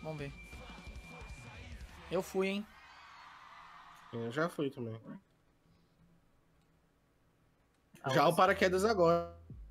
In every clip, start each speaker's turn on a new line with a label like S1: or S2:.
S1: Vamos ver. Eu fui, hein?
S2: Eu já fui também. Já o paraquedas agora.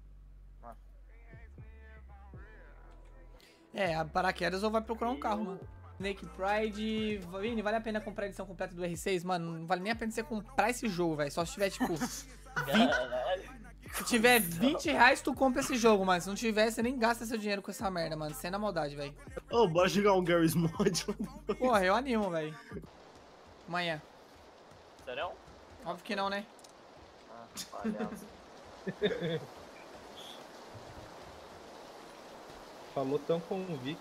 S1: É, a paraquedas ou vai procurar um carro, mano. Snake Pride. Vini, vale a pena comprar a edição completa do R6? Mano, não vale nem a pena você comprar esse jogo, velho. Só se tiver, tipo. 20... Se tiver 20 reais, tu compra esse jogo, mano. Se não tiver, você nem gasta seu dinheiro com essa merda, mano. Sem na maldade, velho.
S2: Ô, bora jogar um Garry's Mod.
S1: Porra, eu animo, velho. Amanhã.
S3: Sério?
S1: Óbvio que não, né?
S3: Ah, palhaço.
S4: Falou tão convicto.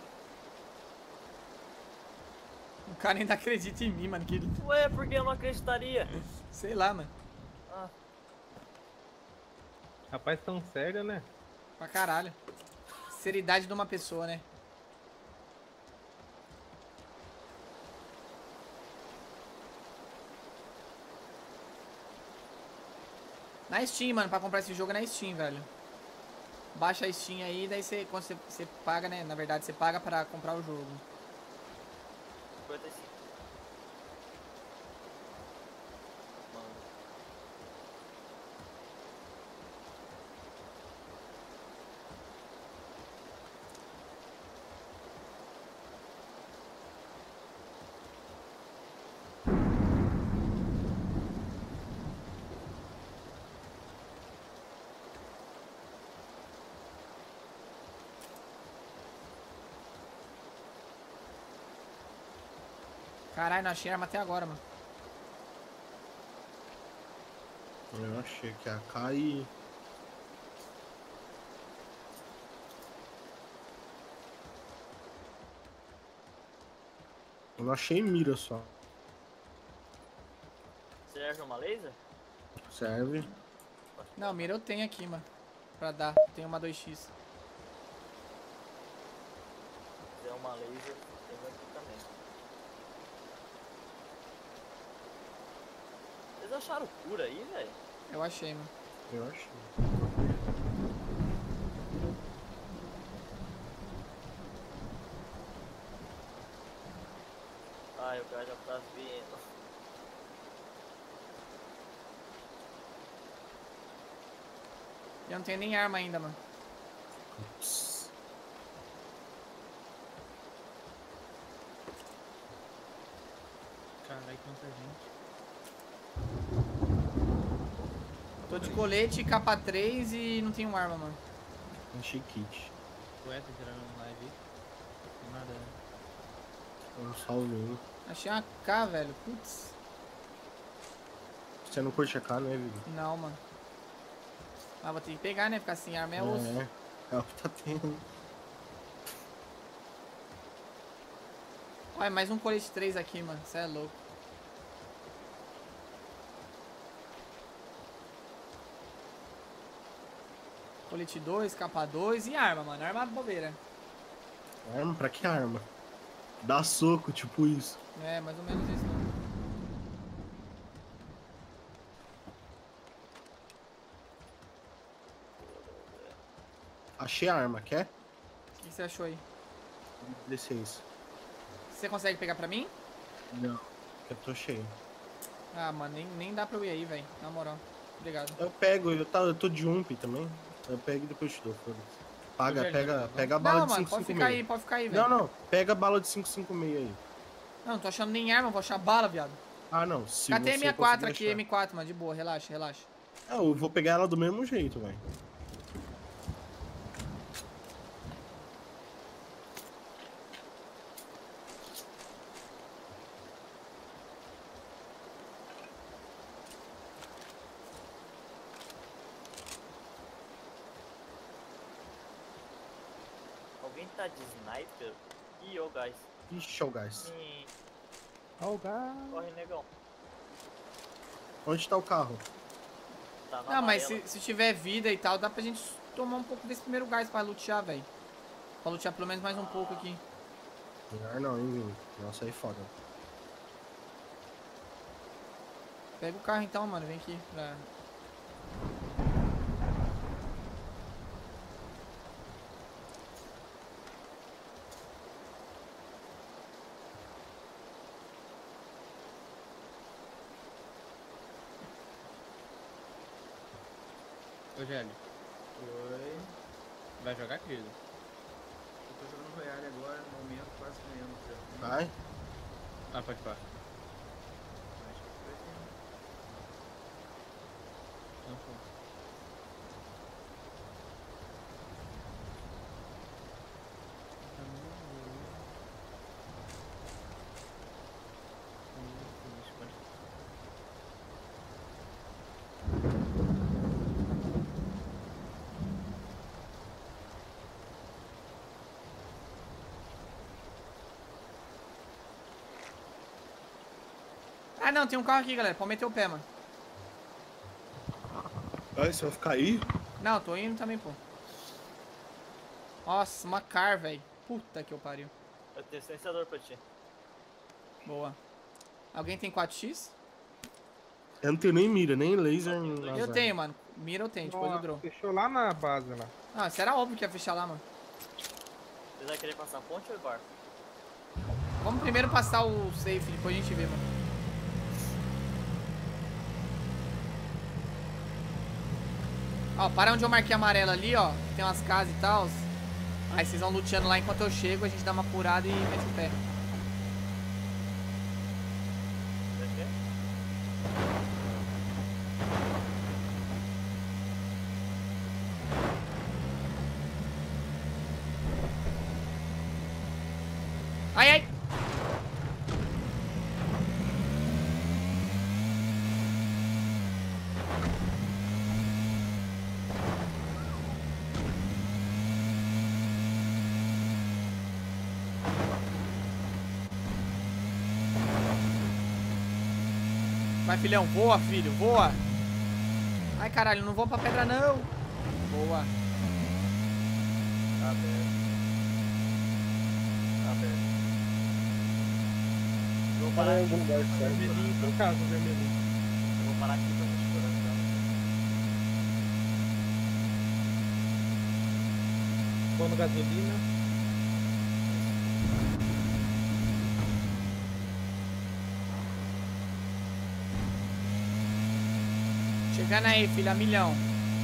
S1: O cara ainda acredita em mim, mano. Que...
S3: Ué, por que eu não acreditaria?
S1: Sei lá, mano.
S3: Ah,
S4: Rapaz, tão sério, né?
S1: Pra caralho. Seriedade de uma pessoa, né? Na Steam, mano, pra comprar esse jogo é na Steam, velho. Baixa a Steam aí, daí você, quando você paga, né? Na verdade, você paga pra comprar o jogo.
S3: 55. Mano.
S1: Caralho, não achei arma até agora, mano.
S2: Eu achei que ia cair. Eu não achei mira só.
S3: Serve uma laser?
S2: Serve.
S1: Não, mira eu tenho aqui, mano. Pra dar. Tem uma 2x.
S3: Se quiser uma laser, tem aqui também. Vocês acharam cura aí, velho?
S1: Eu achei, mano.
S2: Eu achei.
S3: Ai, o cara já tá vindo.
S1: Eu não tenho nem arma ainda, mano.
S2: Ups.
S5: Caralho, quanta gente.
S1: Tô de colete, capa 3 e não tenho arma, mano.
S2: Achei kit.
S5: Ué, tá gerando live aí? Não tem nada, né?
S2: Um salvinho.
S1: Achei uma K, velho. Putz.
S2: Você não curte a K, né, Vivi?
S1: Não, mano. Ah, vou ter que pegar, né? Ficar sem arma é osso.
S2: É o que tá tendo.
S1: Olha, mais um colete 3 aqui, mano. Cê é louco. Colete 2, capa 2 e arma, mano. Arma bobeira.
S2: Arma? Pra que arma? Dá soco, tipo isso.
S1: É, mais ou menos isso, mano.
S2: Achei a arma, quer?
S1: O que você achou aí?
S2: Licença.
S1: Você consegue pegar pra mim?
S2: Não. Eu tô cheio.
S1: Ah, mano, nem dá pra eu ir aí, velho. Na moral. Obrigado.
S2: Eu pego, eu tô de ump também. Eu pego e depois te dou, foda-se. Paga, pega a bala
S1: Não,
S2: de
S1: mano, pode ficar aí,
S2: 556.
S1: pode ficar aí, velho.
S2: Não, não. Pega a bala de 556 aí.
S1: Não tô achando nem arma, vou achar bala, viado.
S2: Ah, não. Se
S1: Catei
S2: você
S1: M4
S2: conseguir
S1: aqui,
S2: achar.
S1: M4, mano. De boa, relaxa, relaxa.
S2: Ah, eu vou pegar ela do mesmo jeito, velho.
S3: Alguém tá de sniper? Ih, ô guys.
S2: Ixi, ó o gás.
S4: Ó o gás.
S3: Corre, negão.
S2: Onde tá o carro?
S3: Tá na
S1: Não, mas
S3: amarela.
S1: se tiver vida e tal, dá pra gente tomar um pouco desse primeiro gás pra lutear, velho. Pra lutear pelo menos mais um pouco aqui.
S2: Melhor não, hein, Vini? Nossa, aí foda.
S1: Pega o carro então, mano. Vem aqui pra...
S5: Ô, Gelli,
S6: Oi.
S5: vai jogar, querido?
S6: Eu tô jogando Royale agora, no momento, quase ganhando já.
S2: Vai.
S5: Ah, pode falar.
S6: Acho que foi assim.
S5: Não foi.
S1: Ah, não, tem um carro aqui, galera. Pode meter o pé, mano.
S2: Ai, você vai ficar aí?
S1: Não, tô indo também, pô. Nossa, uma car, velho. Puta que eu pariu.
S3: Eu tenho silenciador pra ti.
S1: Boa. Alguém tem 4x?
S2: Eu não tenho nem mira, nem laser. nem
S1: Eu
S2: nada.
S1: tenho, mano. Mira eu tenho, depois eu
S4: Nossa,
S1: draw.
S4: fechou lá na base lá.
S1: Ah, isso era óbvio que ia fechar lá, mano.
S3: Você vai querer passar a ponte ou barco?
S1: Vamos primeiro passar o safe, depois a gente vê, mano. Ó, para onde eu marquei amarelo ali, ó. Tem umas casas e tal. Aí vocês vão luteando lá enquanto eu chego, a gente dá uma furada e mete o pé.
S3: Vai ver?
S1: Ai, ai! Vai, filhão, voa, filho, voa. Ai, caralho, não vou pra pedra, não. Boa.
S3: Tá aberto. Tá aberto. Eu vou parar
S2: Para em
S3: aqui.
S2: algum lugar certo.
S4: Vermelhinho, por casa, vermelhinho.
S3: Eu vou parar aqui pra me segurar.
S4: Pondo gasolina.
S1: Chegando aí, filha, milhão.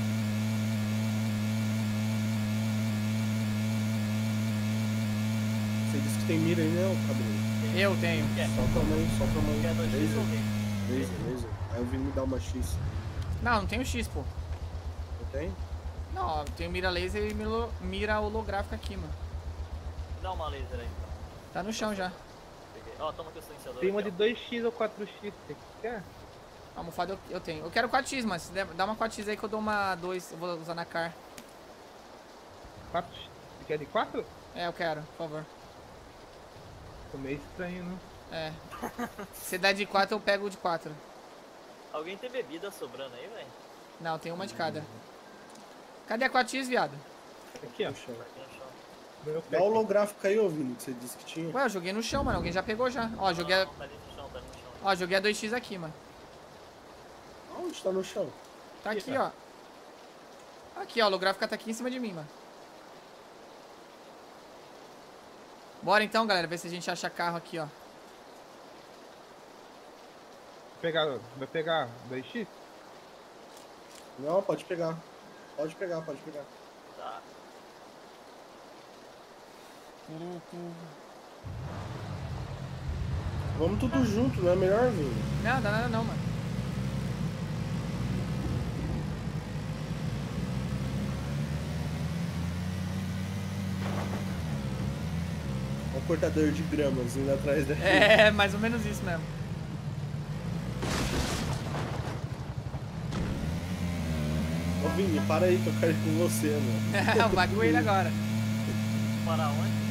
S2: Você disse que tem mira aí, né, ô cabelo?
S1: Eu tenho.
S2: Só tua mãe, só tua mãe.
S3: Quer 2x ou
S2: Laser,
S3: rei?
S2: laser. Aí eu vim me dar uma X.
S1: Não, não tenho X, pô.
S2: Eu tenho?
S1: Não, ó, tenho mira laser e mira holográfica aqui, mano.
S3: Dá uma laser aí, então.
S1: Tá no chão já.
S3: Peguei. Ó, toma aqui o silenciador.
S4: Tem uma
S3: aqui,
S4: de
S3: ó.
S4: 2x ou 4x. Você quer?
S1: Almofada eu tenho. Eu quero 4x, mas se dá uma 4x aí que eu dou uma 2. Eu vou usar na car.
S4: 4x. Você quer de 4?
S1: É, eu quero, por favor.
S4: Ficou meio estranho, né?
S1: É. Se dá de 4, eu pego o de 4.
S3: Alguém tem bebida sobrando aí, velho?
S1: Não, tem uma de cada. Cadê a 4x, viado?
S4: Aqui, ó.
S2: No chão.
S3: Aqui no chão.
S4: Meu
S2: Dá
S4: pé.
S2: o holográfico aí, ô Vini, que você disse que tinha.
S1: Ué, eu joguei no chão, mano. Alguém já pegou já. Ó, joguei a...
S3: Não, tá ali no chão, tá ali no chão.
S1: Ó, joguei a 2x aqui, mano.
S2: Onde tá no chão?
S1: Tá aqui, ó. Aqui, ó. A holográfica tá aqui em cima de mim, mano. Bora então, galera. Ver se a gente acha carro aqui, ó.
S4: Vai pegar 2x?
S2: Não, pode pegar. Pode pegar, pode pegar.
S3: Tá.
S2: Vamos tudo junto, não é melhor, Vini?
S1: Não, dá nada não, mano.
S2: Olha o cortador de gramas indo atrás daqui.
S1: É, mais ou menos isso mesmo.
S2: Ô Vini, para aí que eu quero ir com você, mano.
S1: Vai com ele agora.
S3: Para onde?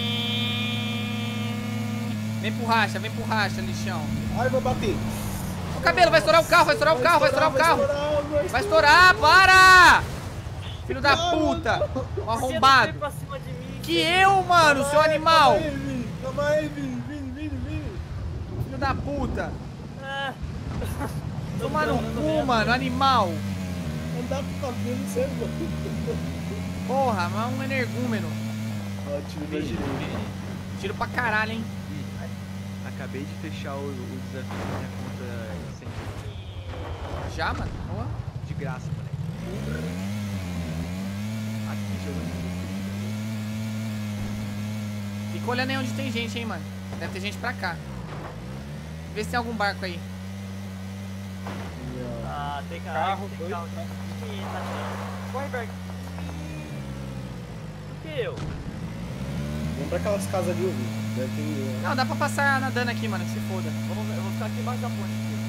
S1: Vem pro racha, lixão.
S2: Ai, vou bater.
S1: Ô, cabelo, vai estourar o carro, vai estourar o carro, vai estourar o carro.
S2: Vai
S1: Vai estourar, para! Filho da puta! Um arrombado.
S3: Pra cima de mim.
S1: Que eu, mano, seu animal!
S2: Calma aí, Vini, Vini.
S1: Filho da puta!
S3: Ah.
S1: Toma no cu, mano, animal!
S2: Andar com o cabelo, você é louco.
S1: Porra, mas um energúmeno.
S2: Ó, tiro da direita.
S1: Tiro pra caralho, hein?
S5: Acabei de fechar o desafio da minha conta sem
S1: Já, mano? Boa.
S5: de graça, moleque.
S6: Aqui jogando.
S1: Fica olhando aí onde tem gente, hein, mano. Deve ter gente pra cá. Vê se tem algum barco aí.
S3: Ah, tem
S4: Carro,
S3: tem
S4: dois
S3: carro.
S4: carros.
S3: Ih, tá tirando. Corre, Berg. Por que eu?
S2: Vamos pra aquelas casas ali, ouvindo. Deve ter.
S1: Não, dá pra passar nadando aqui, mano, que se foda.
S3: Eu vou ficar aqui embaixo da ponte. Aqui.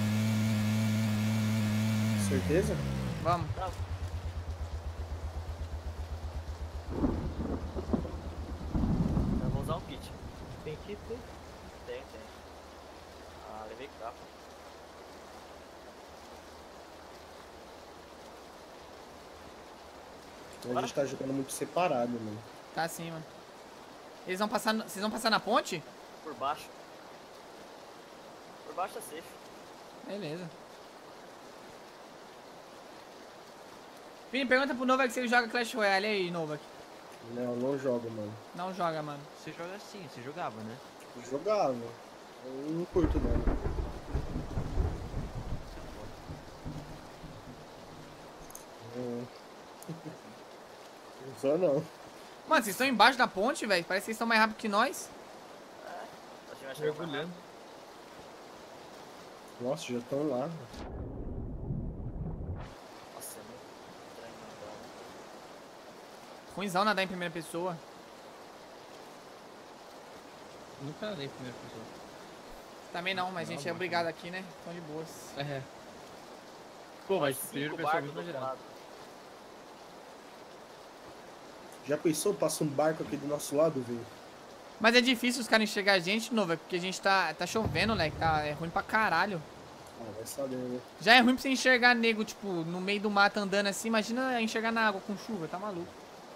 S2: Certeza?
S1: Vamos.
S3: Tá. Eu vou usar um kit.
S4: Tem que ter.
S3: Tem. Ah, levei capa.
S2: A gente tá jogando muito separado, mano.
S1: Tá assim, mano. Eles vão passar. Vocês vão passar na ponte?
S3: Por baixo. Por baixo tá safe.
S1: Beleza. Vini, pergunta pro Novak se ele joga Clash Royale aí, Novak.
S2: Não jogo, mano.
S1: Não joga, mano.
S5: Você joga assim, você jogava, né?
S2: Eu jogava. Eu não curto, não. Não sou, não.
S1: Mano, vocês estão embaixo da ponte, velho? Parece que vocês estão mais rápido que nós.
S3: A gente vai chegar mais
S4: Mergulhando.
S3: rápido.
S2: Nossa, já estão lá.
S3: Nossa, é muito estranho nadar.
S1: Ruimzão nadar em primeira pessoa.
S5: Nunca nadei em primeira pessoa.
S1: Também não, mas a gente é obrigado aqui, né? Tão de boas.
S5: É. Pô, mas
S3: Cinco
S5: primeira pessoa é
S3: barcos
S5: muito
S3: do outro
S5: exagerado.
S3: lado.
S2: Já pensou? Passa um barco aqui do nosso lado, velho.
S1: Mas é difícil os caras enxergar a gente, Novak, porque a gente tá chovendo, né? É ruim pra caralho.
S2: Ah, vai saber, né?
S1: Já é ruim pra você enxergar nego, tipo, no meio do mato andando assim. Imagina enxergar na água com chuva, tá maluco.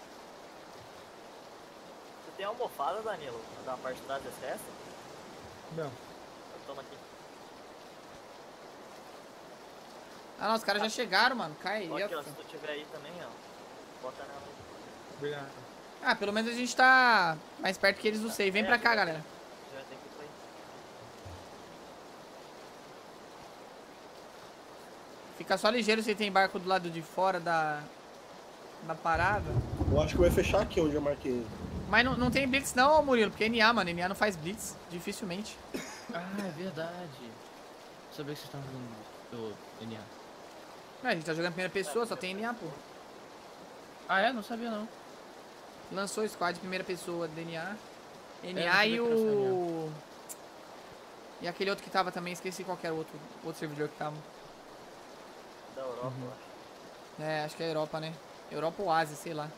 S3: Você tem almofada, Danilo? Da parte de trás desse resto?
S4: Não.
S3: Toma aqui.
S1: Ah, não, os caras já chegaram, mano. Cai
S3: Ó,
S1: aí,
S3: aqui, ó,
S1: ó.
S3: se tu tiver aí também, ó. Bota nela aí.
S4: Obrigado.
S1: Ah, pelo menos a gente tá mais perto que eles do save. Vem pra cá, galera.
S3: Já vai ter que ir pra aí.
S1: Fica só ligeiro se tem barco do lado de fora da parada.
S2: Eu acho que vai fechar aqui onde eu marquei.
S1: Mas não tem blitz não, Murilo, porque é NA, mano. NA não faz blitz, dificilmente.
S5: Ah, é verdade. Sabia que vocês estavam jogando do NA.
S1: Não, a gente tá jogando em primeira pessoa, só tem NA, pô.
S5: Ah, é? Não sabia não.
S1: Lançou o squad de primeira pessoa, DNA.
S5: não
S1: NA
S5: sabia
S1: e
S5: que era só
S1: o... E aquele outro que tava também, esqueci qual que era o outro servidor que tava.
S3: Da Europa, eu acho.
S1: É, acho que é Europa, né? Europa ou Ásia, sei lá.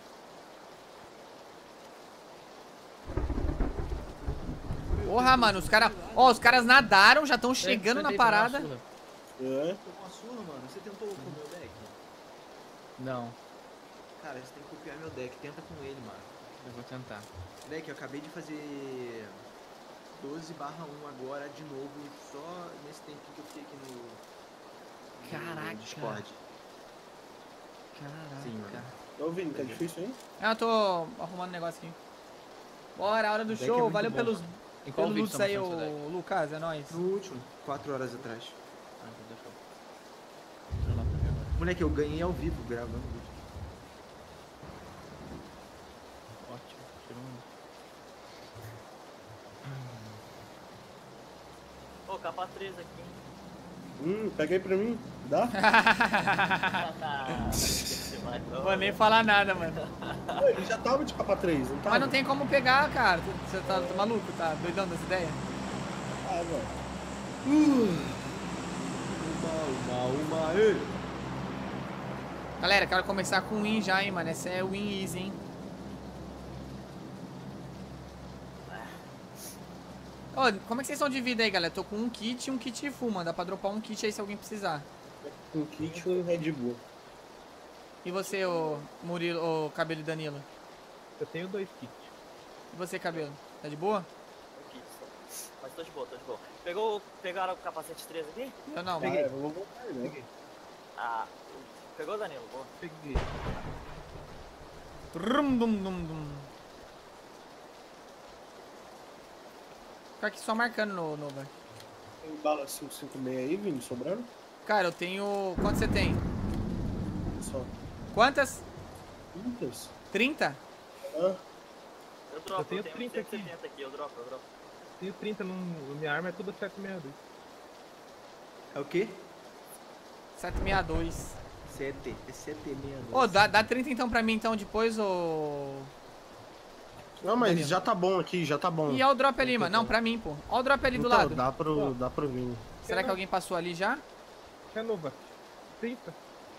S1: Porra, mano, os caras... Ó, os caras nadaram, já estão chegando na parada.
S2: É?
S6: Tomou uma surra, mano. Você tentou com o meu deck?
S5: Não,
S6: Cara, você tem que copiar meu deck. Tenta com ele, mano.
S5: eu vou tentar.
S6: Deck, eu acabei de fazer 12/1 agora de novo, só nesse tempo que eu fiquei aqui no
S5: Caraca.
S6: Discord.
S5: Caraca.
S6: Sim, mano.
S2: Tá ouvindo? Tá difícil aí?
S1: Ah, eu tô arrumando um negócio aqui. Bora, hora do
S6: Deck é
S1: show.
S6: muito
S1: Valeu
S6: bom,
S1: pelos,
S6: mano.
S5: Em qual
S1: pelos
S5: vídeo
S1: loots
S5: tá
S1: aí,
S5: mostrando seu deck?
S1: ô Lucas, é nóis.
S6: No último, 4 horas atrás.
S5: Ah, então deixa eu... Deixa eu lá pra ver agora.
S6: Moleque, eu ganhei ao vivo gravando o vídeo.
S5: Ótimo, tirou um.
S3: Ô, capa 3 aqui, hein?
S2: Pega aí pra mim. Dá?
S3: Você vai,
S1: Não vou nem falar nada, mano.
S2: Ele já tava de capa 3, não tava?
S1: Mas não tem como pegar, cara. Você tá maluco? Tá doidão das ideias?
S2: Ah, velho.
S1: Galera, quero começar com win já, hein, mano. Essa é win easy, hein. Ô, como é que vocês estão de vida aí, galera? Tô com um kit e um kit full, mano. Dá pra dropar um kit aí se alguém precisar.
S2: Um kit e um Red Bull.
S1: E você, ô Murilo, ô Cabelo e Danilo?
S4: Eu tenho 2 kits.
S1: E você, Cabelo? Tá de boa?
S3: Aqui, só. Mas tô de boa, tô de boa. Pegaram o capacete 3 aqui?
S1: Eu não.
S2: Ah, eu vou voltar, né?
S4: Peguei.
S3: Ah, pegou, Danilo? Boa.
S4: Peguei.
S1: Rum, dum, dum, dum. Fica aqui só marcando no velho.
S2: Tem bala 556 aí, Vini, sobrando?
S1: Cara, eu tenho... Quanto você tem?
S2: só.
S1: Quantas?
S2: Muitas.
S1: 30?
S2: Ah,
S3: Eu dropo,
S4: tenho
S3: eu tenho
S4: 30 aqui.
S3: 170 aqui, eu dropo.
S4: Tenho 30 no minha arma, é tudo 762.
S6: É o quê?
S1: 762.
S6: 7. É 762.
S1: Ô, dá 30 então pra mim então depois, ô...
S2: não, mas
S1: Danilo.
S2: já tá bom aqui, já tá bom.
S1: E olha o drop ali, mano. Não, pra mim, pô. Olha o drop ali do
S2: Então,
S1: lado.
S2: dá pro Vini.
S1: Será que alguém passou ali já?
S4: É nova. 30.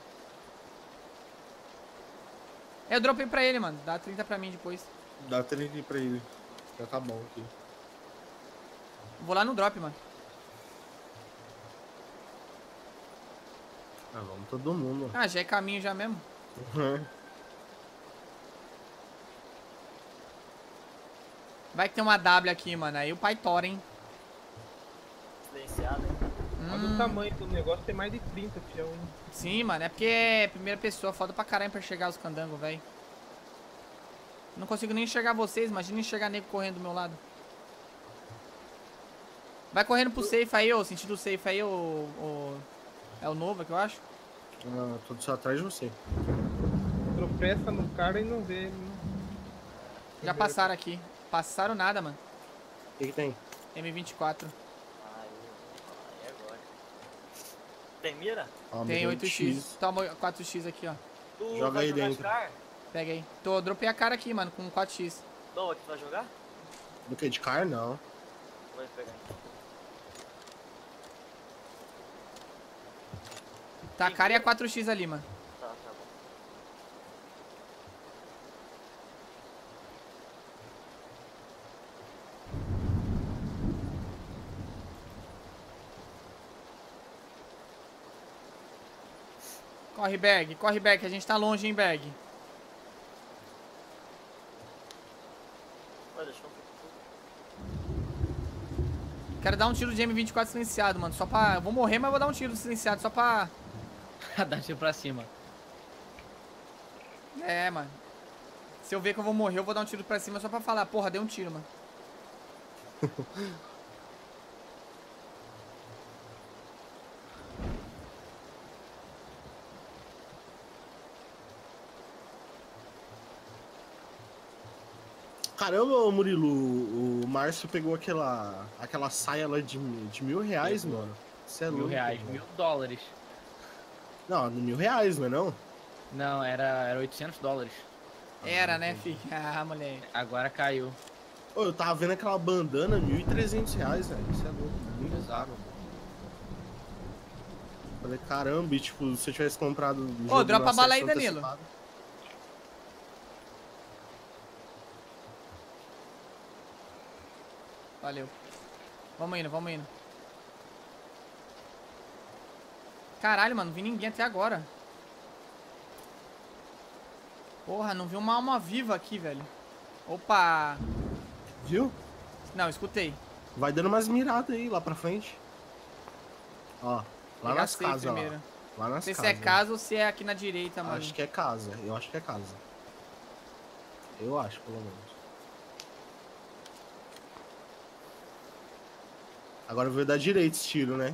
S1: Eu dropei pra ele, mano. Dá 30 pra mim depois.
S2: Dá 30 pra ele. Já tá bom aqui.
S1: Vou lá no drop, mano.
S2: Ah, vamos todo mundo.
S1: Ah, já é caminho já mesmo. Vai que tem uma W aqui, mano. Aí o pai tora, hein?
S3: Silenciado, hein?
S4: Olha o tamanho do negócio, tem mais de 30, fião.
S1: Sim, mano. É porque é primeira pessoa. Foda pra caralho pra enxergar os candangos, velho. Não consigo nem enxergar vocês. Imagina enxergar nego correndo do meu lado. Vai correndo pro safe aí, ô. Sentido safe aí, ô. É o Nova que eu acho.
S2: Ah, tô só atrás de você.
S4: Tropeça no cara e não vê.
S1: Já passaram aqui. Passaram nada, mano.
S2: O que tem?
S1: M24.
S3: Aí agora. Tem mira?
S2: Ó,
S1: Tem
S2: meu
S1: 8x. Toma 4x aqui, ó.
S3: Tu
S2: Joga
S3: vai
S2: aí
S3: jogar
S2: dentro.
S3: Scar?
S1: Pega aí. Dropei a cara aqui, mano, com 4x.
S3: Doa, tu vai jogar?
S2: Do que? De car? Não.
S3: Vou pegar então.
S1: Tá a cara e a 4x ali, mano.
S3: Tá bom.
S1: Corre, bag, que a gente tá longe, hein, bag.
S3: Vai, deixa eu...
S1: Quero dar um tiro de M24 silenciado, mano. Só pra. Eu vou morrer, mas vou dar um tiro silenciado só pra.
S5: Dá tiro pra cima.
S1: É, mano. Se eu ver que eu vou morrer, eu vou dar um tiro pra cima só pra falar, porra, dei um tiro, mano.
S2: Caramba, Murilo, o Márcio pegou aquela saia lá de R$1.000, mano. Você é louco.
S5: R$1.000,
S2: mano.
S5: $1.000.
S2: Não, R$1.000, não é não?
S5: Não, era $800.
S1: Era, né, fi? Ah, moleque.
S5: Agora caiu.
S2: Ô, eu tava vendo aquela bandana, R$1.300, velho. Isso é louco, muito
S5: Exato.
S2: caro. Falei, caramba, e tipo, se eu tivesse comprado...
S1: Ô, dropa a bala aí, Danilo. Valeu. Vamos indo. Caralho, mano, não vi ninguém até agora. Porra, não vi uma alma viva aqui, velho. Opa!
S2: Viu?
S1: Não, escutei.
S2: Vai dando umas miradas aí, lá pra frente. Ó, lá
S1: Pegar
S2: nas
S1: safe
S2: casas,
S1: primeiro.
S2: ó. Lá
S1: Não
S2: nas
S1: sei se
S2: casas.
S1: é casa ou se é aqui na direita, mano.
S2: Acho que é casa, eu acho que é casa. Eu acho, pelo menos. Agora eu vou dar direito esse tiro, né?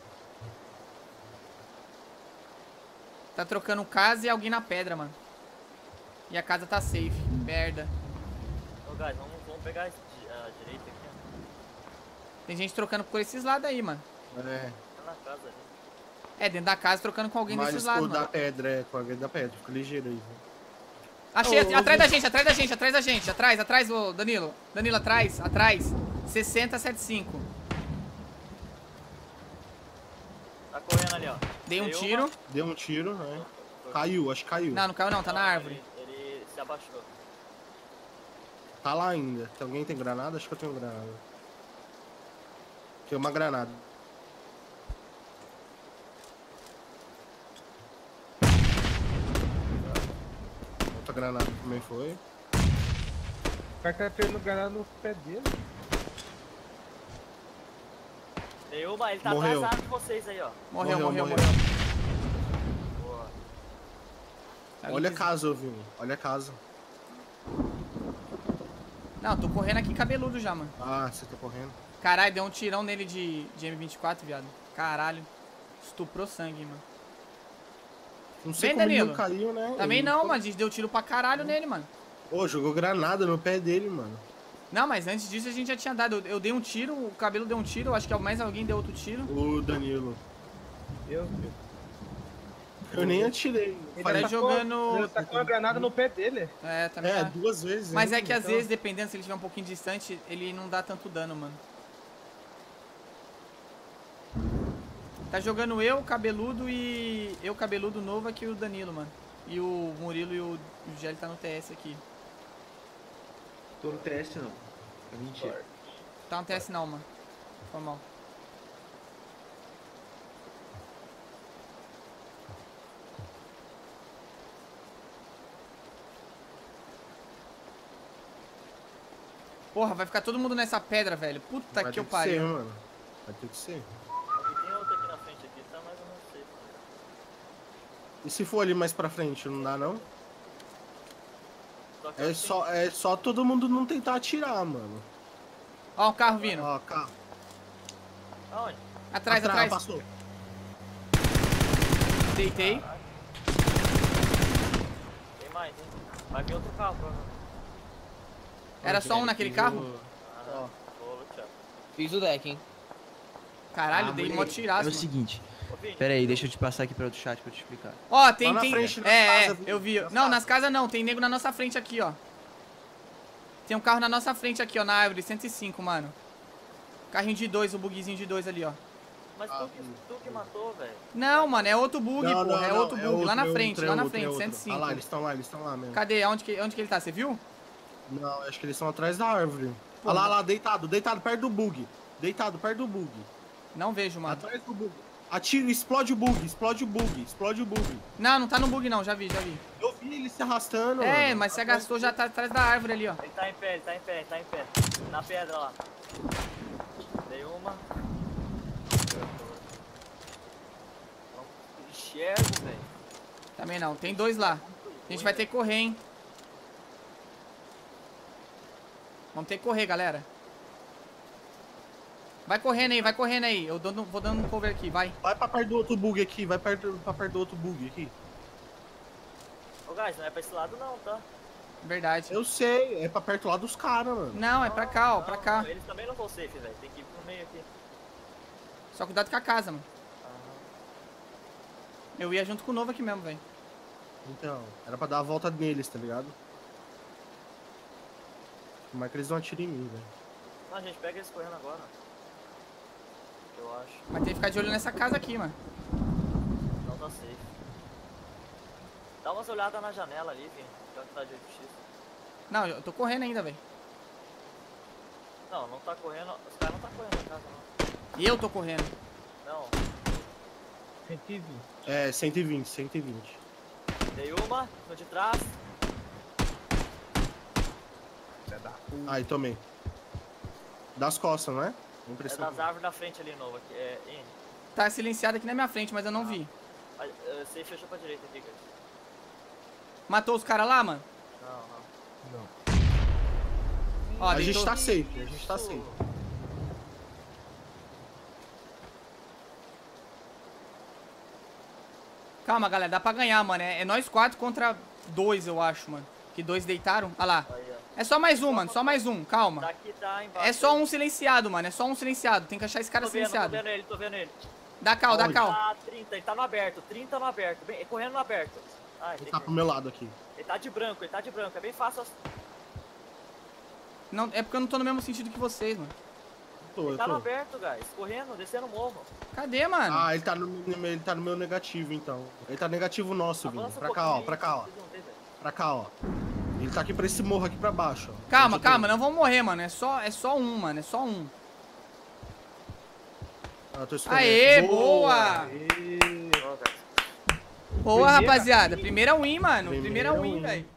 S1: Tá trocando casa e alguém na pedra, mano. E a casa tá safe. Merda.
S3: Ô, guys, vamos pegar a direita aqui, ó.
S1: Tem gente trocando por esses lados aí, mano.
S2: É.
S3: Tá na casa ali.
S1: É, dentro da casa trocando com alguém
S2: Mas
S1: desses
S2: o
S1: lados,
S2: da
S1: mano.
S2: pedra, com alguém da pedra. Fica ligeiro aí, velho.
S1: Achei,
S2: Ô,
S1: atrás da gente. Atrás, ô Danilo. Danilo, atrás. 6075.
S3: Tá correndo ali, ó.
S1: Dei um
S3: Deu
S1: tiro.
S3: uma.
S2: Deu um tiro, né? Caiu, acho que caiu.
S1: Não caiu não, tá na árvore.
S3: Ele se abaixou.
S2: Tá lá ainda. Se alguém tem granada, acho que eu tenho granada. Tem uma granada. Outra granada também foi.
S4: O cara tá tirando granada no pé dele.
S3: Tem uma, ele tá
S2: Morreu.
S3: atrás de vocês aí, ó.
S1: Morreu.
S3: Boa.
S2: Olha a casa, Vini. Olha a casa.
S1: Não, tô correndo aqui cabeludo já, mano.
S2: Ah, você tá correndo.
S1: Caralho, deu um tirão nele de M24, viado. Caralho. Estuprou sangue, mano.
S2: Não sei
S1: Vem,
S2: como ele
S1: Danilo.
S2: não caiu, né?
S1: Também
S2: Ele-
S1: não, mano. A gente deu tiro pra caralho nele, mano.
S2: Pô, jogou granada no pé dele, mano.
S1: Não, mas antes disso a gente já tinha dado. Eu dei um tiro, o Cabelo deu um tiro, eu acho que mais alguém deu outro tiro.
S2: O Danilo.
S4: Eu
S2: Eu nem atirei.
S4: Ele
S1: Tá
S4: tacou-
S1: jogando.
S4: Ele tacou uma granada no pé dele.
S1: É, também.
S2: É,
S1: é.
S2: 2 vezes.
S1: Mas
S2: hein?
S1: é que às
S2: Então,
S1: vezes, dependendo se ele estiver um pouquinho distante, ele não dá tanto dano, mano. Tá jogando eu, Cabeludo e... Eu, Cabeludo novo aqui e o Danilo, mano. E o Murilo e o Gelli tá no TS aqui.
S6: Tô no teste não. É mentira.
S1: Tá no TS não, mano. Foi mal. Porra, vai ficar todo mundo nessa pedra, velho. Puta
S2: vai
S1: que eu
S2: ter
S1: pariu.
S2: ser, mano. Vai ter que ser.
S3: E tem outro aqui na frente aqui, tá mais ou menos safe.
S2: E se for ali mais pra frente, não dá não?
S3: Só que eu acho
S2: É só todo mundo não tentar atirar, mano.
S1: Ó, o carro vindo.
S2: Ó, carro.
S3: que- Aonde?
S1: Atrás.
S2: Passou.
S1: Deitei.
S3: Tem mais, hein? Vai vir outro carro, provavelmente.
S1: Era só um naquele carro?
S3: Ah, vou lutear.
S5: Fiz o deck, hein?
S1: Caralho, dei mó
S6: É
S1: tiraço,
S6: o
S1: mano.
S6: seguinte,
S3: Ô, Vini,
S6: pera aí, deixa eu te passar aqui para outro chat pra eu te explicar.
S1: Ó, tem...
S2: Lá na
S1: tem...
S2: frente, nas
S1: É,
S2: casas,
S1: eu vi.
S2: nas
S1: Não,
S2: casas.
S1: nas casas não. Tem nego na nossa frente aqui, ó. Tem um carro na nossa frente aqui, ó, na árvore. 105, mano. Carrinho de 2, o bugzinho de 2 ali, ó.
S3: mas tu que matou, velho.
S1: Não, mano, é outro bug,
S2: Não,
S1: porra.
S2: não,
S1: É
S2: não,
S1: outro bug. Lá na
S2: outro,
S1: frente,
S2: é
S1: lá na
S2: outro,
S1: frente,
S2: outro.
S1: 105.
S2: Ah lá, eles estão lá mesmo.
S1: Cadê? Onde que ele tá? Você viu?
S2: Não, acho que eles estão atrás da árvore.
S1: Pô,
S2: Olha lá, deitado, perto do bug. Deitado, perto do bug.
S1: Não vejo, mano.
S2: Atrás do bug. Atira, explode o bug, explode o bug, explode o bug.
S1: Não, não tá no bug não. Já vi.
S2: Eu vi ele se arrastando,
S1: É,
S2: mano.
S1: mas você gastou, já tá atrás da árvore ali, ó.
S3: Ele tá em pé. Na pedra lá. Dei uma. Não enxergo, velho.
S1: Também não. Tem 2 lá. A gente vai ter que correr, hein. Vamos ter que correr, galera. Vai correndo aí. Eu vou dando um cover aqui, vai.
S2: Vai pra perto do outro bug aqui, vai pra perto do outro bug aqui.
S3: Ô, guys, não é pra esse lado não, tá?
S1: Verdade.
S2: Eu sei, é pra perto lá dos caras, mano.
S1: Não, é pra cá, ó,
S3: Não,
S1: pra cá.
S3: não, eles também não vão safe, velho. Tem que ir pro meio aqui.
S1: Só cuidado com a casa, mano.
S3: Aham.
S1: Eu ia junto com o novo aqui mesmo, velho.
S2: Então, era pra dar a volta neles, tá ligado? Como é que eles não atiram em mim, velho?
S3: Não, a gente pega eles correndo agora. Eu acho.
S1: Mas tem que ficar de olho nessa casa aqui, mano.
S3: Não tá safe. Dá umas olhadas na janela ali, Vini. Pior que tá de 8x.
S1: Não, eu tô correndo ainda, velho.
S3: Não tá correndo. Os caras não tá correndo na casa, não.
S1: E eu tô correndo.
S3: Não.
S4: 120.
S2: É, 120.
S3: Dei uma, no de trás.
S4: Filha da puta.
S2: Aí, tomei. Das costas, não é? Não
S3: É
S2: precisa.
S3: das árvores da frente ali, novo. Aqui. É N.
S1: Tá silenciado aqui na minha frente, mas eu não vi.
S3: Você fechou pra direita aqui, guys.
S1: Matou os caras lá, mano?
S3: Não.
S1: Ó,
S2: A
S1: deitou...
S2: gente tá safe, a gente tá safe.
S1: Calma, galera, dá pra ganhar, mano. É nós 4 contra 2, eu acho, mano. Que 2 deitaram. Olha lá.
S3: Aí, ó.
S1: É só mais um, mano. Só mais um. Calma.
S3: Daqui tá embaixo.
S1: É só um silenciado, mano. É só um silenciado. Tem que achar esse cara
S3: Tô vendo
S1: silenciado.
S3: ele, tô vendo ele.
S1: Dá cal, dá
S2: Onde?
S1: cal.
S3: Tá 30, ele tá no aberto. 30 no aberto. Bem, correndo no aberto. Ai,
S2: Ele tá pro meu lado aqui.
S3: ele tá de branco, É bem fácil.
S1: Não, é porque eu não tô no mesmo sentido que vocês, mano.
S2: Eu
S3: Ele tá no
S2: tô.
S3: aberto, guys. Correndo, descendo o morro.
S1: Cadê, mano?
S2: Ah, ele tá no meu negativo, então. Ele tá negativo nosso, Vini.
S3: Avança um
S2: Pra cá, ó,
S3: pouquinho
S2: pra
S3: aí,
S2: cá, ó.
S3: vocês vão ver, velho.
S2: Pra cá, ó. Ele tá aqui pra esse morro aqui pra baixo, ó.
S1: Calma,
S2: Onde eu tô.
S1: calma. Não vamos morrer, mano. É só um, mano. É só um.
S2: Ah, eu tô escondendo.
S1: Aê, boa!
S3: Ó, guys.
S1: Boa,
S4: Primeira
S1: rapaziada.
S4: win.
S1: Primeira win, mano. Primeira
S2: Primeira
S1: win,
S2: win.
S1: velho.